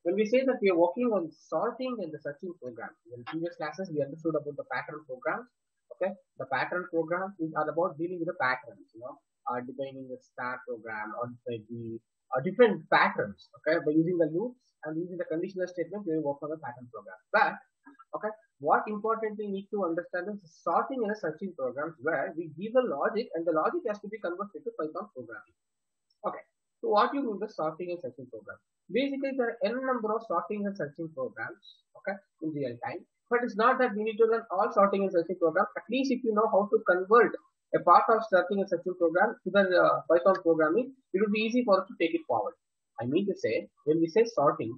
When we say that we are working on sorting and the searching program, in previous classes we understood about the pattern programs. Okay, the pattern programs are about dealing with the patterns, defining the star program or the different patterns. Okay, by using the loops and using the conditional statement, we work on the pattern program. But okay, what importantly need to understand is sorting and searching programs where we give a logic and the logic has to be converted to Python programming. Okay. So what you mean by sorting and searching program? Basically, there are n number of sorting and searching programs, okay, in real time. But it's not that we need to learn all sorting and searching programs. At least if you know how to convert a part of sorting and searching program to the Python programming, it will be easy for us to take it forward. I mean to say, when we say sorting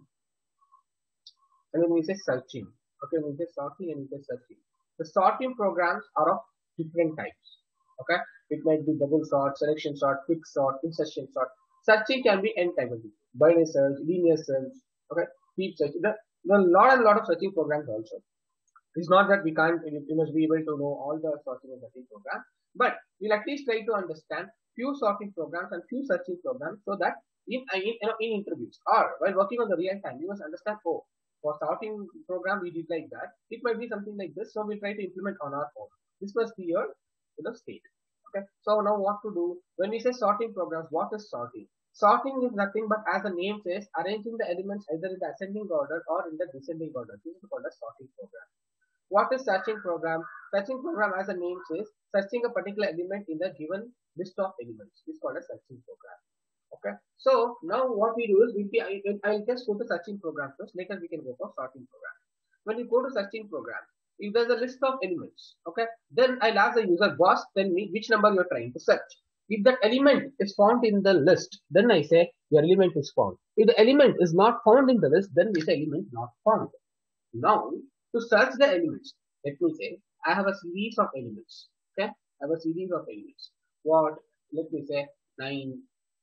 and when we say searching, okay, when we say sorting and we say searching, the sorting programs are of different types. Okay, it might be double sort, selection sort, quick sort, insertion sort. Searching can be n type of thing. Binary search, linear search, okay, deep search. There are a lot of searching programs also. It's not that we can't, we must be able to know all the sorting and searching programs, but we'll at least try to understand few sorting programs and few searching programs so that in interviews or while working on the real time, we must understand, oh, for sorting program we did like that. It might be something like this, so we try to implement on our own. This must be your state. Okay. So now what to do when we say sorting programs? What is sorting? Sorting is nothing but, as the name says, arranging the elements either in the ascending order or in the descending order. This is called a sorting program. What is searching program? Searching program, as the name says, searching a particular element in the given list of elements is called a searching program. Okay. So now what we do is I'll just go to searching program first. Later we can go for sorting program. When you go to searching program, if there's a list of elements, okay, then I'll ask the user, boss, tell me which number you're trying to search. If that element is found in the list, then I say your element is found. If the element is not found in the list, then we say element not found. Now, to search the elements, let me say I have a series of elements. Okay, I have a series of elements. What? Let me say 9,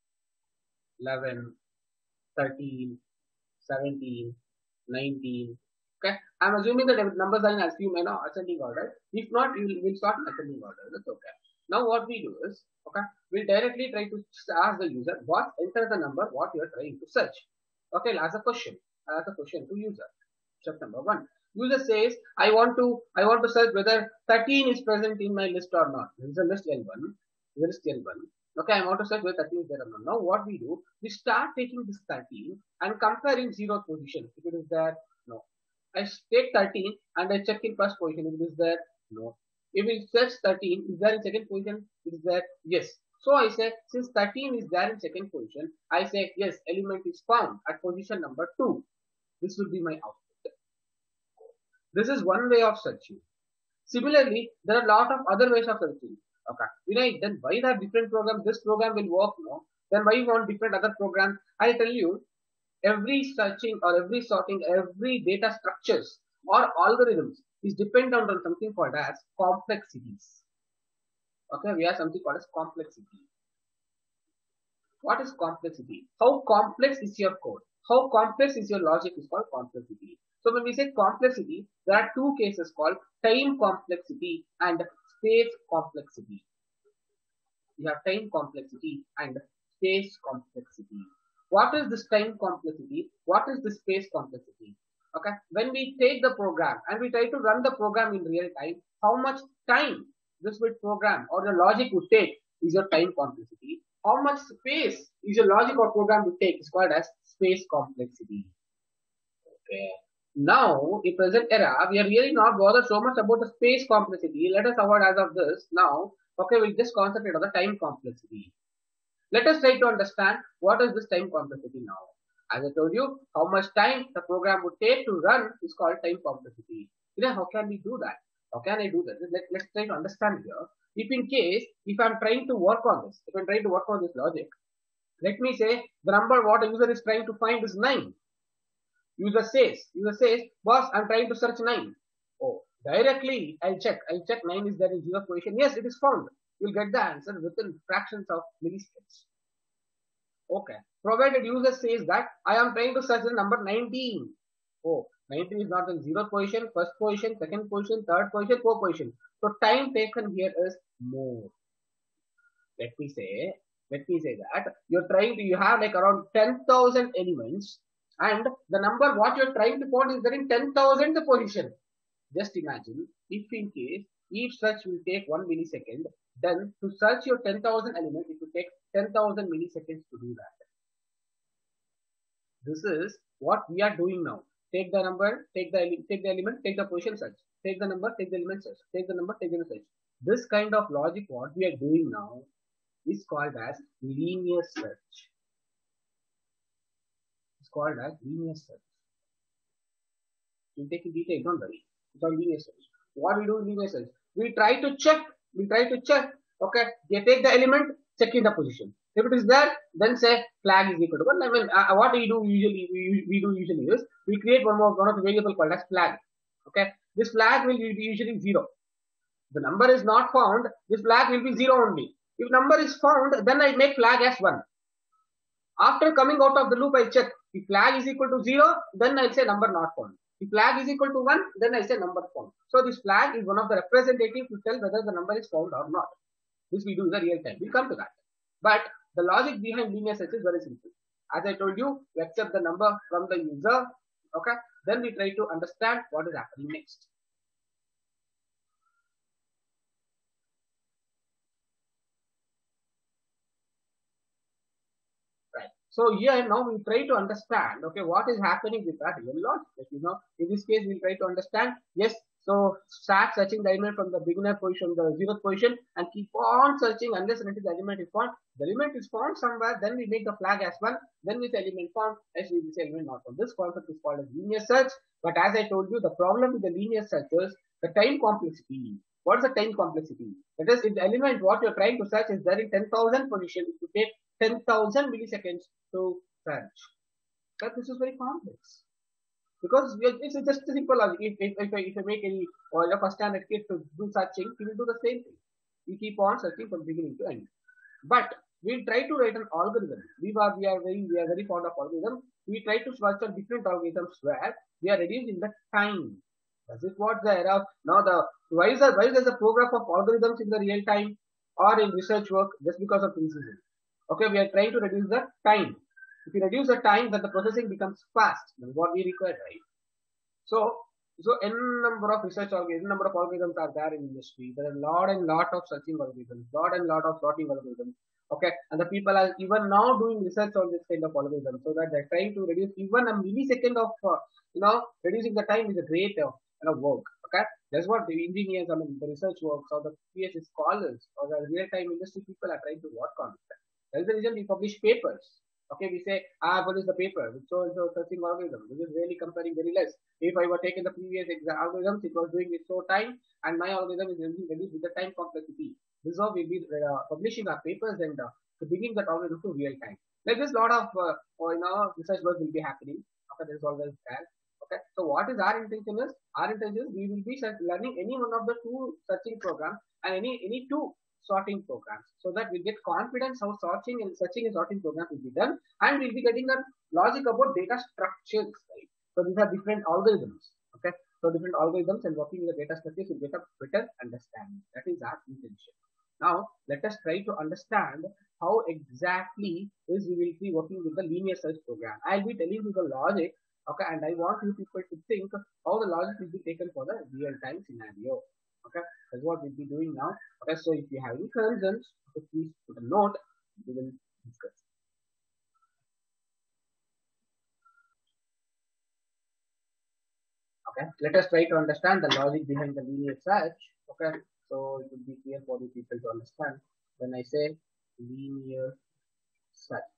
11, 13, 17, 19. Okay, I'm assuming that the numbers are in ascending order. If not, we'll start in ascending order. That's okay. Now what we do is, okay, we'll directly try to ask the user what, enter the number what you are trying to search. Okay, I'll ask a question. I'll ask a question to user. Step number 1. User says, I want to search whether 13 is present in my list or not. This is a list L1. List L1. Okay, I want to search whether 13 is there or not. Now what we do, we start taking this 13 and comparing 0th position. If it is there, no. I take 13 and I check in first position. If it is there, no. If we search 13, is there in second position? It is there, yes. So I say, since 13 is there in second position, I say, yes, element is found at position number 2. This will be my output. This is one way of searching. Similarly, there are a lot of other ways of searching. Okay. Vinay, then why there are different programs? This program will work, no? Then why you want different other programs? I tell you, every searching or every sorting, every data structures or algorithms is dependent on something called as complexities. Okay, we have something called as complexity. What is complexity? How complex is your code? How complex is your logic is called complexity. So when we say complexity, there are two cases called time complexity and space complexity. We have time complexity and space complexity. What is this time complexity? What is the space complexity? Okay, when we take the program and we try to run the program in real time, how much time this will program or the logic would take is your time complexity. How much space is your logic or program would take is called as space complexity. Okay. Now, in present era, we are really not bothered so much about the space complexity. Let us avoid as of this. Now, okay, we'll just concentrate on the time complexity. Let us try to understand what is this time complexity now. As I told you, how much time the program would take to run is called time complexity. Then how can we do that? How can I do that? Let's try to understand here. If I'm trying to work on this, if I'm trying to work on this logic, let me say the number what a user is trying to find is 9. User says, boss, I'm trying to search 9. Oh, directly I'll check 9 is there in 0th position. Yes, it is found. You'll get the answer within fractions of milliseconds. Okay. Provided user says that I am trying to search the number 19. Oh, 19 is not in 0th position, first position, second position, third position, fourth position. So time taken here is more. Let me say that you have like around 10,000 elements and the number what you're trying to find is there in 10,000 position. Just imagine if in case each search will take 1 millisecond, then to search your 10,000 element, it will take 10,000 milliseconds to do that. This is what we are doing now. Take the number, take the element, take the position, search. Take the number, take the element, search. Take the number, take the element, search. This kind of logic, what we are doing now, is called as linear search. It's called as linear search. We'll take in detail, don't worry. It's all linear search. What we do in linear search? We try to check. Okay, they take the element, check in the position. If it is there, then say flag is equal to 1. I mean, what we do usually, we do usually is we create one of the variable called as flag. Okay, this flag will be usually 0. The number is not found, this flag will be 0 only. If number is found, then I make flag as 1. After coming out of the loop, I check. If flag is equal to 0, then I'll say number not found. If flag is equal to 1, then I say number found. So this flag is one of the representatives to tell whether the number is found or not. This we do in the real time. We'll come to that. But the logic behind linear search is very simple. As I told you, we accept the number from the user. Okay. Then we try to understand what is happening next. So here now we try to understand, okay, what is happening with that real logic. Like, in this case, we'll try to understand, yes, so start searching the element from the beginner position, the 0th position, and keep on searching unless and until the element is found. The element is found somewhere, then we make the flag as 1, then with the element found, as we will say element not found. This concept is called as linear search. But as I told you, the problem with the linear search is the time complexity. What is the time complexity? That is, if the element what you're trying to search is there in 10,000 position, it will take 10,000 milliseconds to search. But this is very complex because it's just a simple logic. If I make any or a first standard kid to do searching, he will do the same thing. We keep on searching from beginning to end. But we try to write an algorithm. We are very fond of algorithm. We try to search on different algorithms where we are reducing the time. This is what the era of now the why is there a program of algorithms in the real time or in research work just because of this reason. Okay, we are trying to reduce the time. If you reduce the time, then the processing becomes fast. That's what we require, right? So n number of research algorithms, n number of algorithms are there in industry. There are a lot of searching algorithms, lot of sorting algorithms. Okay, and the people are even now doing research on this kind of algorithm, so that they're trying to reduce even a millisecond of reducing the time is a great work. Okay, that's what the engineers, the research works or the PhD scholars or the real-time industry people are trying to work on. That's the reason we publish papers. Okay, we say, publish the paper with so and so searching algorithm. This is really comparing very less. If I were taking the previous algorithms, it was doing it so time, and my algorithm is reduced with the time complexity. This is how we'll be publishing our papers and bringing that algorithm to real time. Like this, lot of research work will be happening. Okay, there's always that. Okay, so what is our intention is? Our intention is we will be learning any one of the two searching programs and any two sorting programs, so that we get confidence how searching and sorting program will be done, and we'll be getting the logic about data structures, right? So these are different algorithms. Okay, so different algorithms and working with the data structures will get a better understanding. That is our intention. Now let us try to understand how exactly is we will be working with the linear search program. I'll be telling you the logic. Okay, and I want you people to think how the logic will be taken for the real-time scenario. Okay, that's what we'll be doing now. Okay, so if you have any concerns, please put a note. We will discuss. Okay, let us try to understand the logic behind the linear search. Okay, so it will be clear for the people to understand when I say linear search.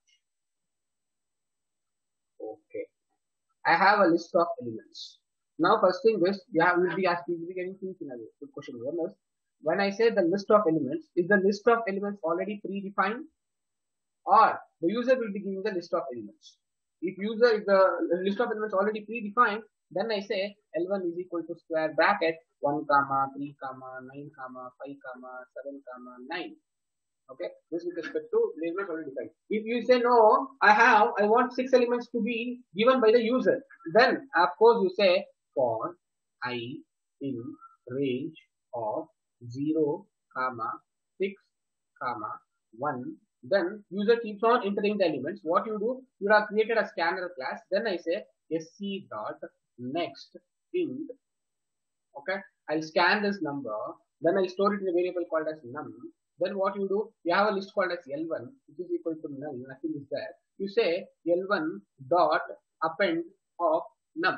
Okay, I have a list of elements. Now, first thing is, will be getting two scenarios. Good question. One is, when I say the list of elements, is the list of elements already predefined, or the user will be giving the list of elements? If the list of elements already predefined, then I say L1 is equal to square bracket 1 comma 3 comma 9 comma 5 comma 7 comma 9. Okay, this with respect to elements already defined. If you say no, I want 6 elements to be given by the user, then of course you say for I in range of 0 comma 6 comma 1 Then user keeps on entering the elements. What you do, you have created a scanner class. Then I say sc dot next int. Okay, I'll scan this number. Then I'll store it in a variable called as num. Then what you do, you have a list called as L1, which is equal to null. Nothing is there. You say L1 dot append of num.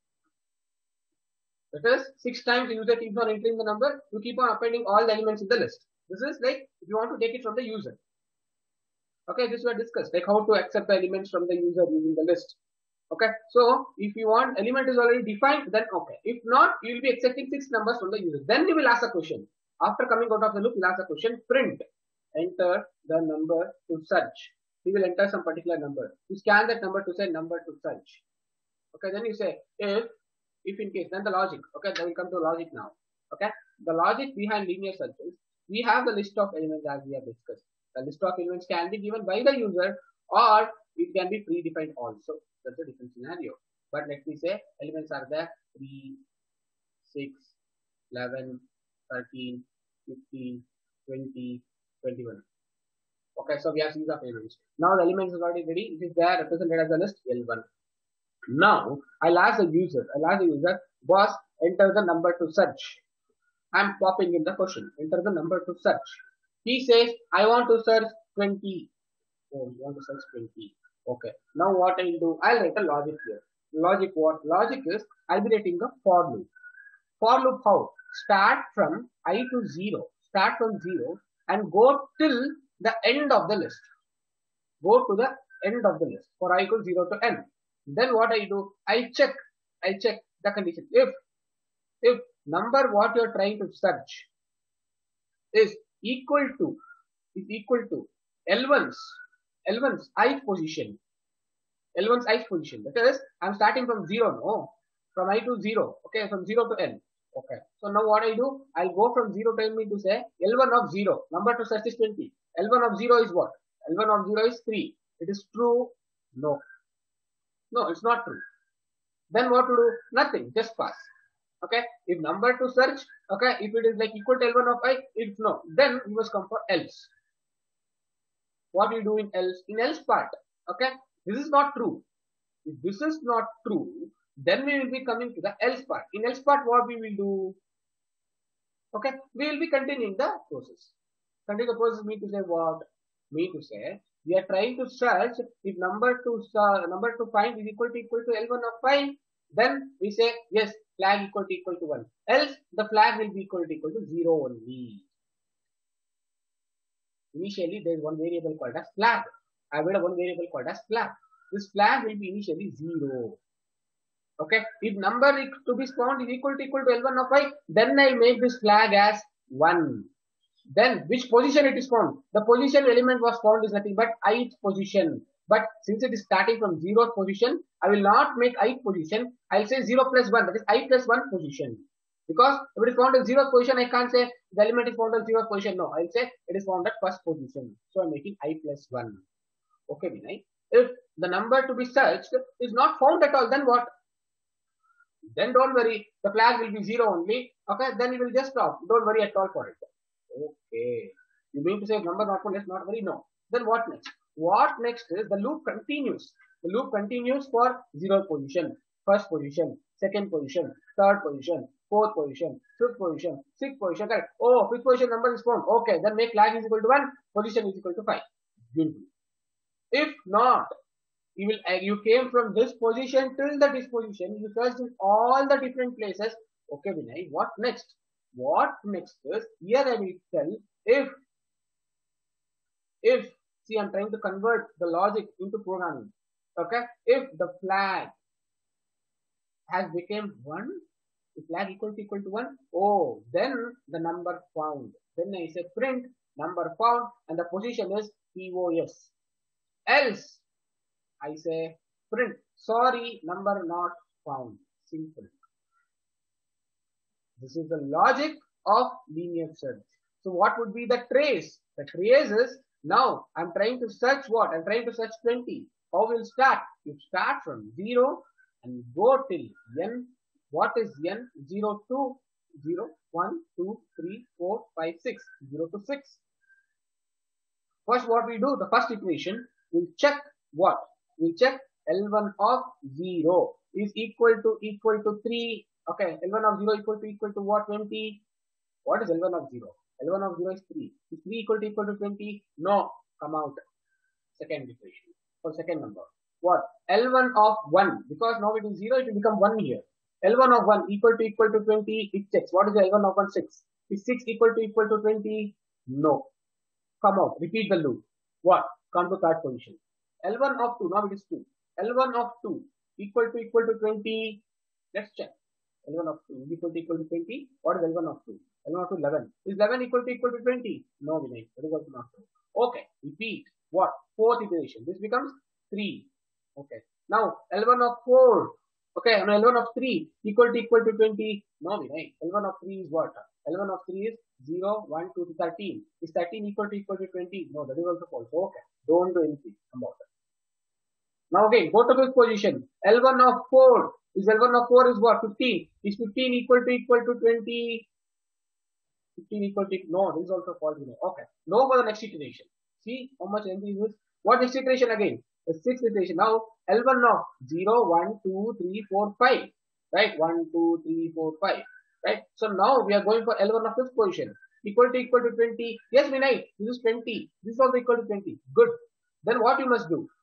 That is 6 times the user keeps on entering the number. You keep on appending all the elements in the list. This is like if you want to take it from the user. Okay, this we discussed, like how to accept the elements from the user using the list. Okay, so if you want element is already defined, then okay. If not, you will be accepting 6 numbers from the user. Then you will ask a question. After coming out of the loop, you will ask a question, print, enter the number to search. He will enter some particular number. You scan that number to say number to search. Okay, then you say if in case, then the logic. Okay, then we come to logic now. Okay, the logic behind linear search is we have the list of elements as we have discussed. The list of elements can be given by the user or it can be predefined also. That's a different scenario. But let me say elements are there 3, 6, 11, 13, 15, 20, 21. Okay, so we have series of elements. Now the elements is already ready. It is there represented as a list L1. Now I'll ask the user, boss, enter the number to search. I'm popping in the question. Enter the number to search. He says, I want to search 20. Oh, you want to search 20. Okay. Now what I'll do, I'll write a logic here. Logic what? Logic is, I'll be writing a for loop. For loop how? Start from I to 0. Start from 0 and go till the end of the list. Go to the end of the list for I equals 0 to n. Then what I do, I check the condition. If number what you're trying to search is equal to L1's ith position. L1's ith position. That is, I'm starting from 0, no? From I to 0. Okay, from 0 to n. Okay. So now what I do, I'll go from 0 to n to say L1 of 0. Number to search is 20. L1 of 0 is what? L1 of 0 is 3. It is true? No. No, it's not true. Then what to do? Nothing. Just pass. Okay. If number to search, okay, if it is like equal to L1 of I, if no, then you must come for else. What you do in else? In else part, okay, this is not true. If this is not true, then we will be coming to the else part. In else part, what we will do? Okay, we will be continuing the process. Continue the process mean to say what? Mean to say we are trying to search if number to find is equal to L1 of 5, then we say yes, flag equal to 1. Else the flag will be equal to 0 only. Initially there is one variable called as flag. I have one variable called as flag. This flag will be initially 0. Okay, if number to be spawned is equal to L1 of 5, then I make this flag as 1. Then which position it is found? The position element was found is nothing but ith position. But since it is starting from 0th position, I will not make ith position. I will say 0 plus 1, that is I plus 1 position. Because if it is found in 0th position, I can't say the element is found in 0th position. No, I will say it is found at first position. So I am making I plus 1. Okay, Vinay. If the number to be searched is not found at all, then what? Then don't worry, the flag will be 0 only. Okay, then you will just stop. Don't worry at all for it. Okay. You mean to say number not found, let's not worry? No. Then what next? What next is the loop continues. The loop continues for 0th position, first position, second position, third position, fourth position, fifth position, sixth position. Correct. Oh, fifth position number is found. Okay, then make flag is equal to 1, position is equal to 5. Beautiful. If not, you came from this position till the disposition, you searched in all the different places. Okay, Vinay, what next? What next is, here I will tell if see, I'm trying to convert the logic into programming. Okay, if the flag has become 1, the flag equal to 1, oh, then the number found. Then I say print number found and the position is POS. Else I say print sorry, number not found. Simple. This is the logic of linear search. So what would be the trace? The trace is, now I'm trying to search what? I'm trying to search 20. How will start? You start from 0 and go till n. What is n? 0 to 0, 1, 2, 3, 4, 5, 6. 0 to 6. First, what we do, the first equation, we'll check what? We'll check L1 of 0 is equal to 3. Okay, L1 of 0 equal to what? 20. What is L1 of 0? L1 of 0 is 3. Is 3 equal to 20? No. Come out. Second equation. For second number. What? L1 of 1. Because now it is 0, it will become 1 here. L1 of 1 equal to 20. It checks. What is the L1 of 1? 6. Is 6 equal to 20? No. Come out. Repeat the loop. What? Come to third position. L1 of 2. Now it is 2. L1 of 2 equal to 20. Let's check. L1 of 2 is equal to 20. What is L1 of 2? L1 of 2 11. Is 11 equal to 20? No, Vinay. That is also not true. Okay. Repeat. What? Fourth iteration. This becomes 3. Okay. Now L1 of 4. Okay. Now L1 of 3 equal to 20. No, Vinay. L1 of 3 is what? L1 of 3 is 0, 1, 2 to 13. Is 13 equal to 20? No, that is also false. Okay. Don't do anything about it. Now again, go to this position. L1 of 4 is L1 of 4 is what? 15. Is 15 equal to 20? 15 equal to, no, this is also false. Okay. Now for the next iteration. See how much length is this? What next iteration again? The sixth iteration. Now L1 of 0, 1, 2, 3, 4, 5. Right? 1, 2, 3, 4, 5. Right? So now we are going for L1 of fifth position. Equal to 20. Yes, Vinay, this is 20. This is also equal to 20. Good. Then what you must do?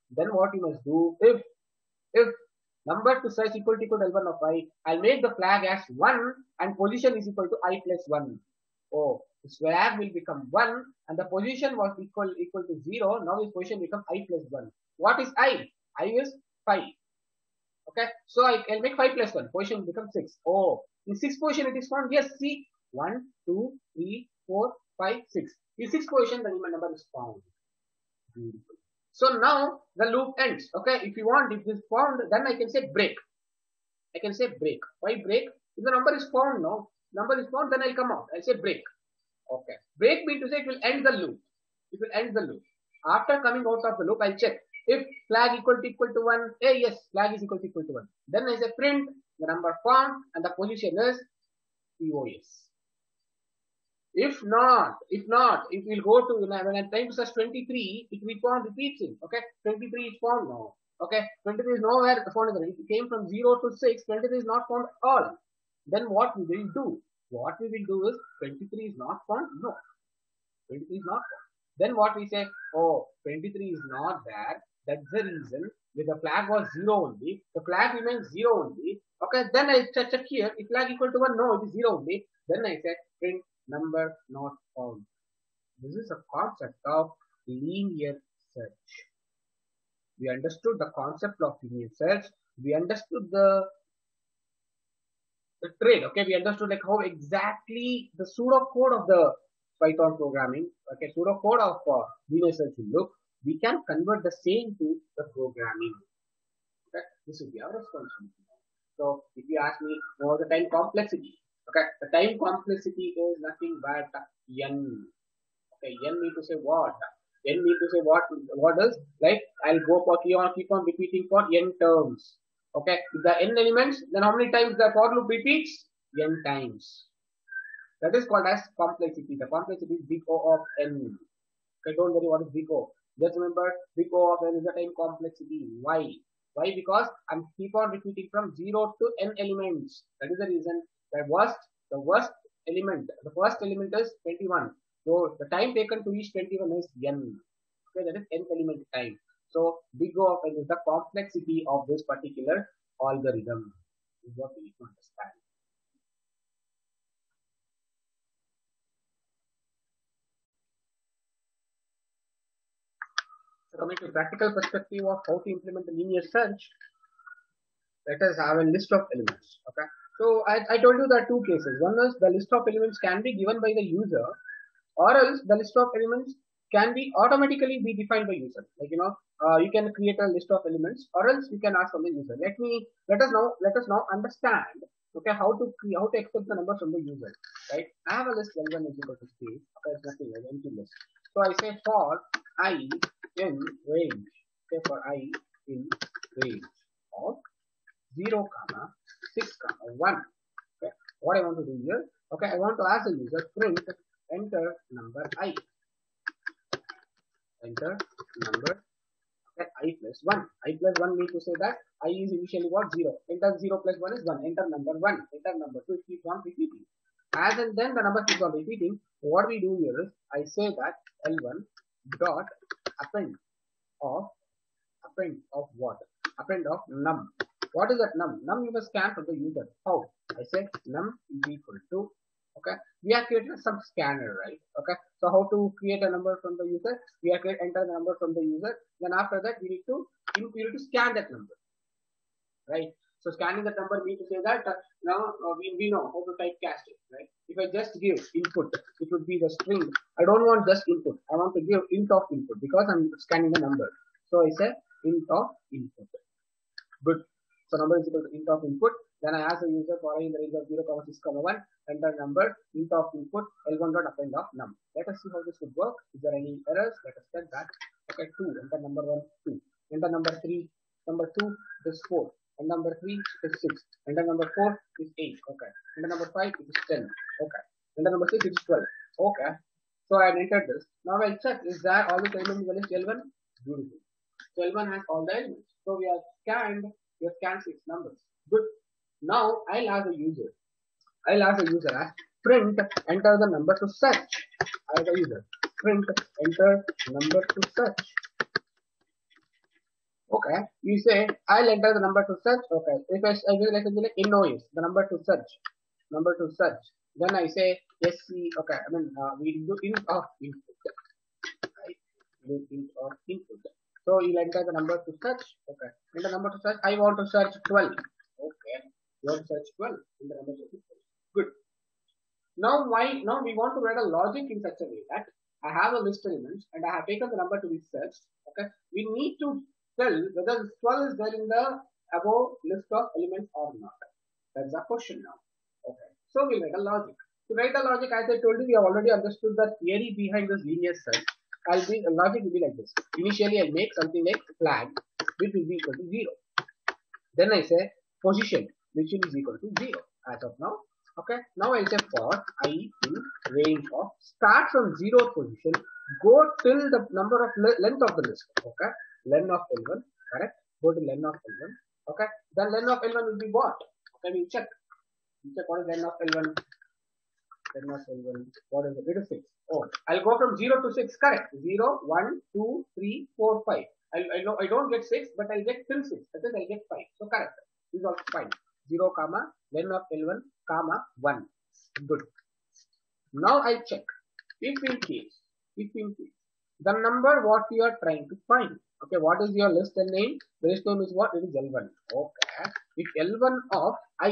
If number to size equal to L1 of I, I'll make the flag as 1 and position is equal to I plus 1. Oh, the flag will become 1 and the position was equal to 0. Now this position becomes I plus 1. What is I? I is 5. Okay, so I'll make 5 plus 1. Position becomes 6. Oh, in 6th position it is found. Yes, see, 1, 2, 3, 4, 5, 6. In 6th position the number is found. Beautiful. So now the loop ends. Okay, if you want, if this is found, then I can say break. I can say break. Why break? If the number is found now, number is found, then I'll come out. I'll say break. Okay. Break means to say it will end the loop. It will end the loop. After coming out of the loop, I'll check. If flag equal to 1, yes, flag is equal to 1. Then I say print the number found and the position is POS. If not, it will go to, when I'm trying to search 23, it will found repeating. Okay, 23 is found now. Okay, 23 is nowhere found. If it came from 0 to 6, 23 is not found at all. Then what we will do? What we will do is 23 is not found. No, 23 is not found. Then what we say? Oh, 23 is not there. That's the reason. With the flag was 0 only. The flag remains 0 only. Okay, then I check here. If flag equal to 1, no, it is 0 only. Then I say print number not found. This is a concept of linear search. We understood the concept of linear search. We understood the trade. Okay, we understood like how exactly the pseudocode of the Python programming, okay, pseudocode of linear search will look. We can convert the same to the programming. Okay, this will be our responsibility. So if you ask me, what the time complexity? Okay, the time complexity is nothing but n. Okay, n need to say what? N need to say what? What is like? I'll go for keep on repeating for n terms. Okay, if the n elements, then how many times the for loop repeats? N times. That is called as complexity. The complexity is big O of n. Okay, don't worry what is big O. Just remember, big O of n is the time complexity. Why? Why? Because I'm keep on repeating from 0 to n elements. That is the reason. The worst element, the first element is 21. So the time taken to reach 21 is n. Okay, that is n element time. So big O of n is the complexity of this particular algorithm. This is what we need to understand. So coming to practical perspective of how to implement the linear search, let us have a list of elements. Okay. So I told you there are two cases. One is the list of elements can be given by the user, or else the list of elements can be automatically be defined by user. Like you can create a list of elements, or else you can ask from the user. Let us now understand. Okay, how to expect the numbers from the user. Right? I have a list L1 is equal to space. Okay, it's nothing like empty list. So I say for I in range. Okay, for I in range of 0, 6, 1. Okay. What I want to do here? Okay, I want to ask the user print enter number I. enter number, okay, I plus 1. I plus 1 means to say that I is initially what? 0. Enter 0 plus 1 is 1. Enter number 1. Enter number 2. It keeps on repeating. As and then the number keeps on repeating. What we do here is I say that L1 dot append of what? Append of num. What is that num? Num you must scan from the user. How? I say num is equal to, okay, we have created some scanner, right? Okay, so how to create a number from the user? We have created enter the number from the user. Then after that we need to scan that number, right? So scanning that number means to say that now we know how to typecast it, right? If I just give input, it would be the string. I don't want just input. I want to give int of input because I'm scanning the number. So I say int of input. Good. So number is equal to int of input. Then I ask the user following the range of 0, 6, 1, enter number, int of input, L1 dot append of num. Let us see how this would work. Is there any errors? Let us check that. Okay, 2, enter number 1, 2. Enter number 3, number 2 is 4. And number 3 is 6. Enter number 4 is 8. Okay. Enter number 5 is 10. Okay. Enter number 6 is 12. Okay. So I have entered this. Now I'll check, is there all the elements in the list L1? Beautiful. So L1 has all the elements. So we have scanned 6 numbers. Good. Now I'll ask the user. As print enter the number to search. I'll ask the user print enter number to search. Okay. You say I'll enter the number to search. Okay. If I will like noise the number to search. Then I say sc. Okay. I mean we do int of input. Right. Do int of input. So you enter the number to search. Okay. Enter number to search. I want to search 12. Okay. You want to search 12. In the number to 12. Good. Now we want to write a logic in such a way that I have a list elements and I have taken the number to be searched. Okay. We need to tell whether 12 is there in the above list of elements or not. That's the question now. Okay. So we write a logic. To write a logic, as I told you, we have already understood the theory behind this linear search. Logic will be like this. Initially, I'll make something like flag, which will be equal to 0. Then I say position, which is equal to 0 as of now. Okay. Now I'll say for I in range of start from 0th position, go till the number of length of the list. Okay. Len of L1, correct? Go to len of L1. Okay. Then len of L1 will be what? Okay, we check. We check what is len of L1. Len of L1. What is it? It is 6. Oh, I'll go from 0 to 6. Correct. 0, 1, 2, 3, 4, 5. I don't get 6, but I'll get till 6. That is, I'll get 5. So correct. This is also fine. 0, comma, len of L1, comma, 1. Good. Now I check. If in case, the number what you are trying to find. Okay, what is your list and name? The list name is what? It is L1. Okay. If L1 of I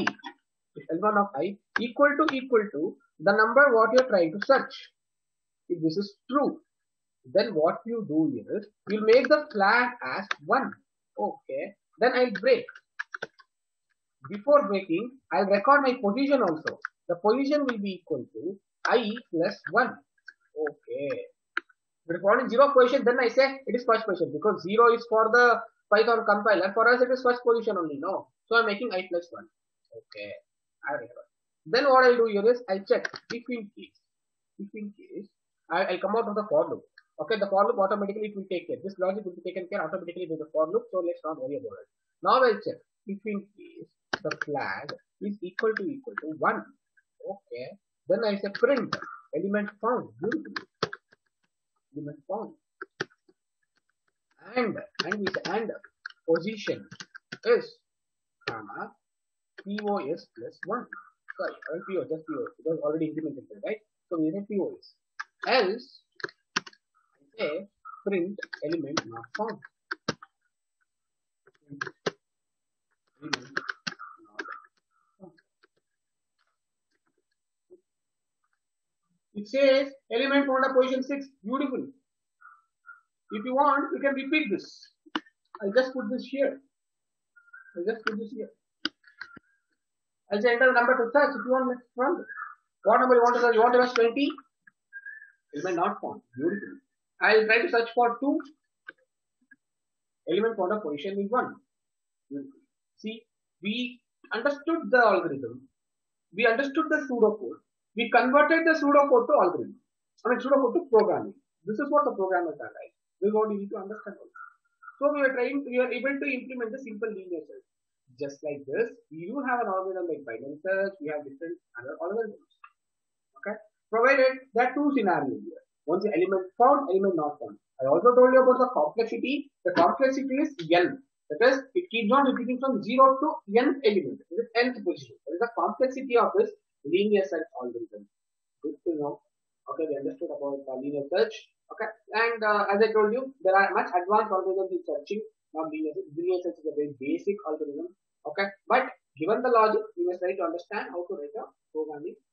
equal to the number what you are trying to search. If this is true, then what you do here is you make the flag as 1. Okay. Then I'll break. Before breaking, I'll record my position also. The position will be equal to I plus 1. Okay. If it is 0 position, then I say it is first position because 0 is for the Python compiler. For us, it is first position only. No. So I'm making I plus 1. Okay. I record. Then what I'll do here is I check if in case I'll come out of the for loop. Okay, the for loop automatically it will take care. This logic will be taken care automatically by the for loop. So let's not worry about it. Now I'll check if in case the flag is equal to 1. Okay. Then I say print element found. Beautiful. Element found. And we say and position is comma POS plus 1. Sorry, PO, just PO. It was already implemented, right? So we say POS. Else I say print element not found. Element not found. It says element found at position 6. Beautiful. If you want, you can repeat this. I'll just put this here. I'll say enter the number to search. If you want, let's run it. What number you want to search? You want to search 20? Element not found. Beautiful. I'll try to search for 2. Element found at position is 1. Beautiful. See, we understood the algorithm. We understood the pseudocode. We converted the pseudocode to algorithm. Pseudocode to programming. This is what the programmers are like. This is what you need to understand. So we are able to implement the simple linear search. Just like this, we do have an algorithm like binary search, we have different other algorithms. Okay? Provided there are two scenarios here. Once the element found, element not found. I also told you about the complexity. The complexity is n. That is, it keeps on repeating from 0 to n element. It is nth position. That is the complexity of this linear search algorithm. Good to know. Okay, we understood about linear search. Okay, and as I told you, there are much advanced algorithms in searching. Not linear search. Linear search is a very basic algorithm. Okay, but given the logic, we must try to understand how to write a programming